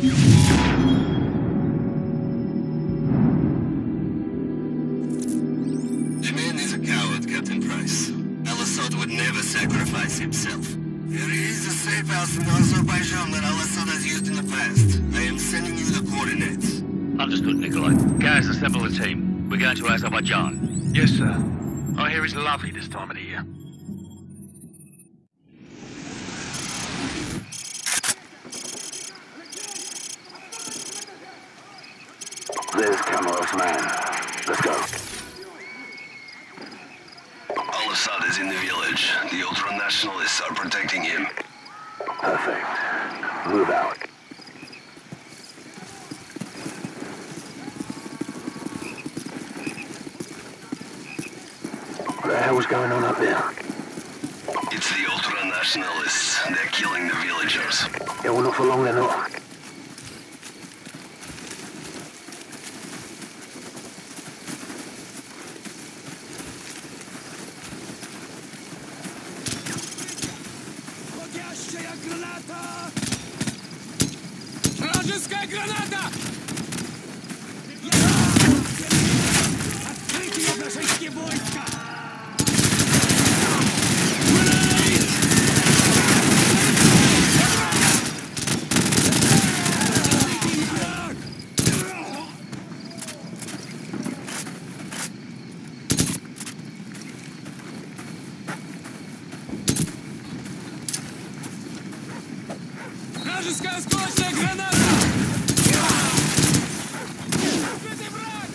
The man is a coward, Captain Price. Al-Assad would never sacrifice himself. There is a safe house in Azerbaijan that Al-Assad has used in the past. I am sending you the coordinates. Understood, Nikolai. Guys, assemble a team. We're going to Azerbaijan. Yes, sir. I hear it's lovely this time of the year. There's Kamarov's man. Let's go. Al-Assad is in the village. The ultra-nationalists are protecting him. Perfect. Move out. What the hell was going on up there? It's the ultra-nationalists. They're killing the villagers. Yeah, well, not for long, they're not. Вражеская граната! Открытие нашей войска! Вражеская осколочная граната! Открытый враг!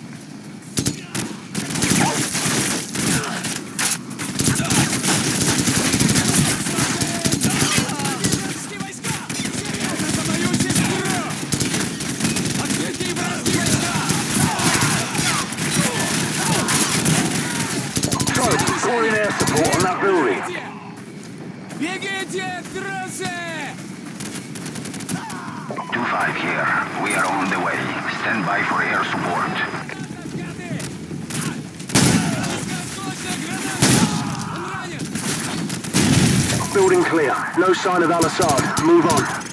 Вражеские войска! Это мою сестру! Открытые вражеские войска! So, calling air support on that building. Бегите, трусы! 2-5 here. We are on the way. Stand by for air support. Building clear. No sign of Al-Assad. Move on.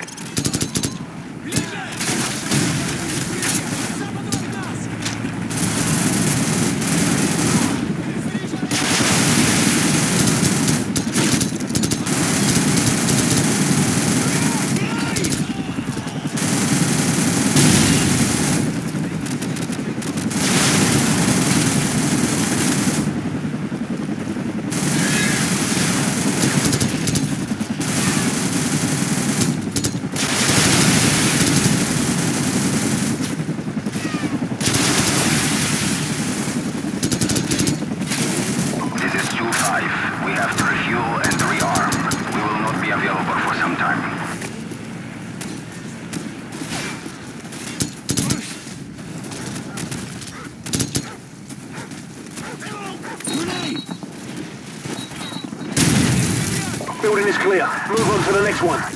Building is clear. Move on to the next one.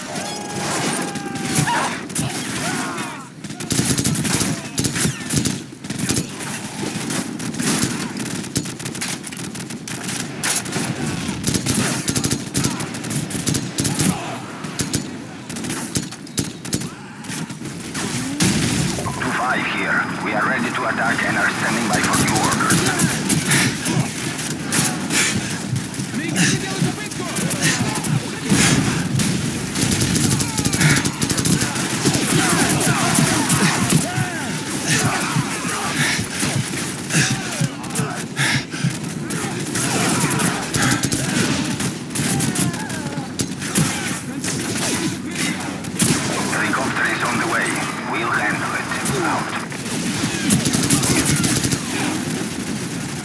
Here. We are ready to attack and are standing by for new orders. Helicopter is on the way. We'll handle it. Out.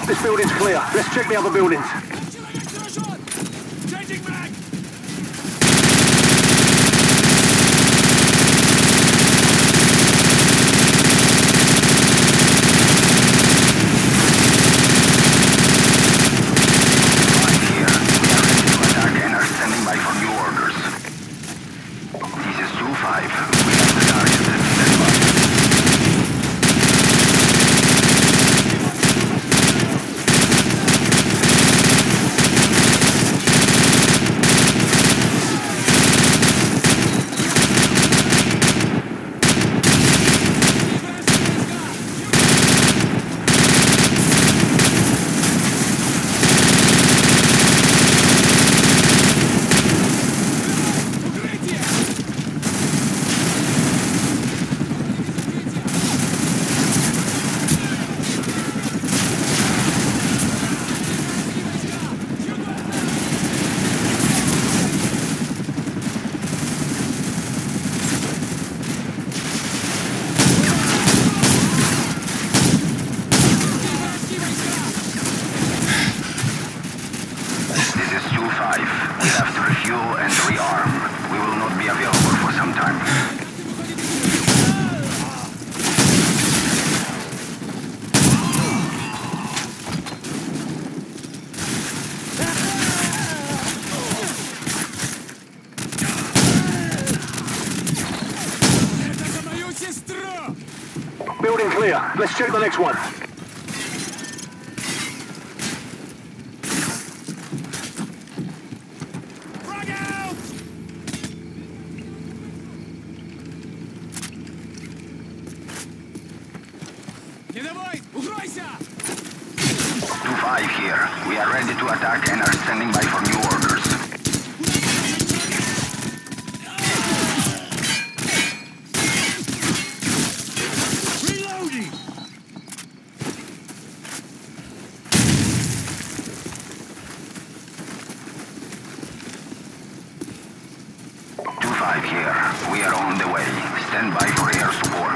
This building's clear. Let's check the other buildings. Человек сражен! Changing mag! Building clear. Let's check the next one. Frag out! Не давай! Укройся! 2-5 here. We are ready to attack and are standing by for new orders. Reloading! 2-5 here. We are on the way. Stand by for air support.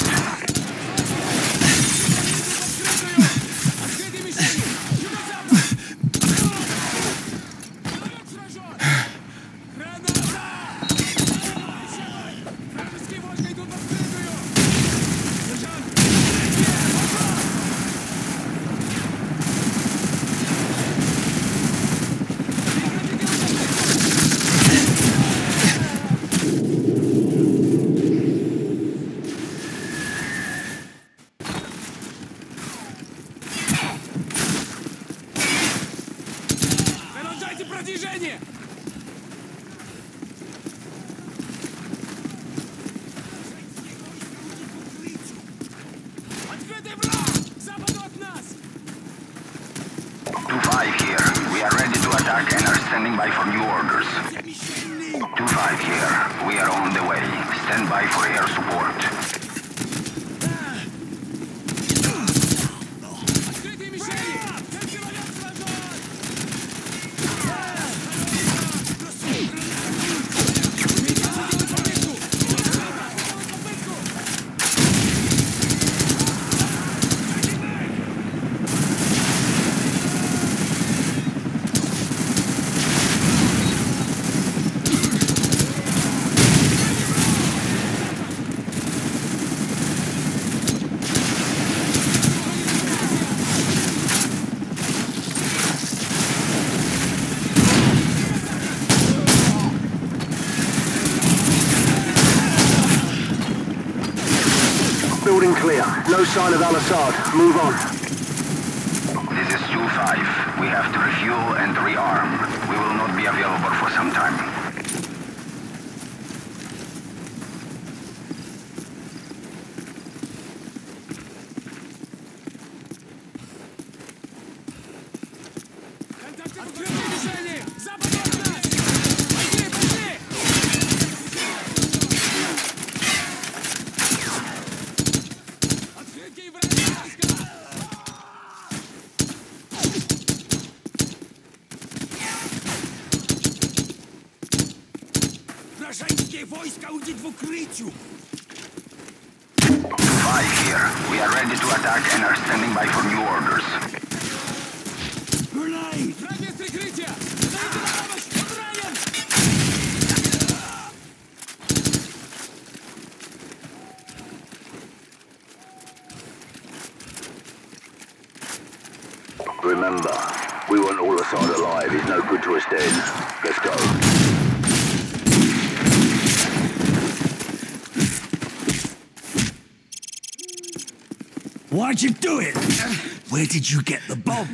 Открытые мишени! Юго-запад! Человек сражен! Граната! Вражеские войска идут в открытую! Сержант! Продолжайте продвижение! Открытый враг! К западу от нас! 2-5 here. We are ready to attack and are standing by for new orders. 2-5 here. We are on the way. Stand by for air support. Открытые мишени! Как человек сражен! Building clear. No sign of Al-Assad. Move on. This is 2-5. We have to refuel and rearm. We will not be available for some time. Открытые мишени! К западу от нас! Пошли, пошли! Открытие вражеское! Wrożeńskie wojska uciec w ukryciu! 2-5 here. We are ready to attack and are standing by for new orders. Remember, we want all Assad alive. He's no good to us dead. Let's go. Why'd you do it? Where did you get the bomb?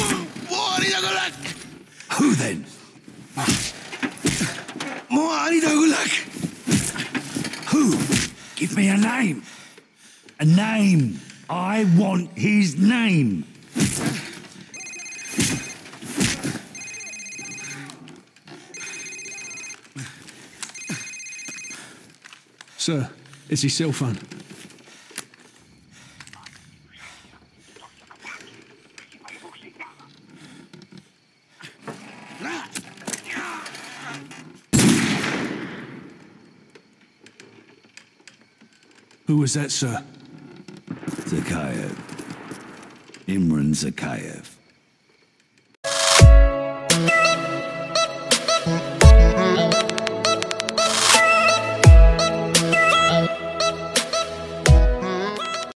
Who then? Who? Give me a name. A name. I want his name. Sir, it's his cell phone. Who was that, sir? Zakayev. Imran Zakayev.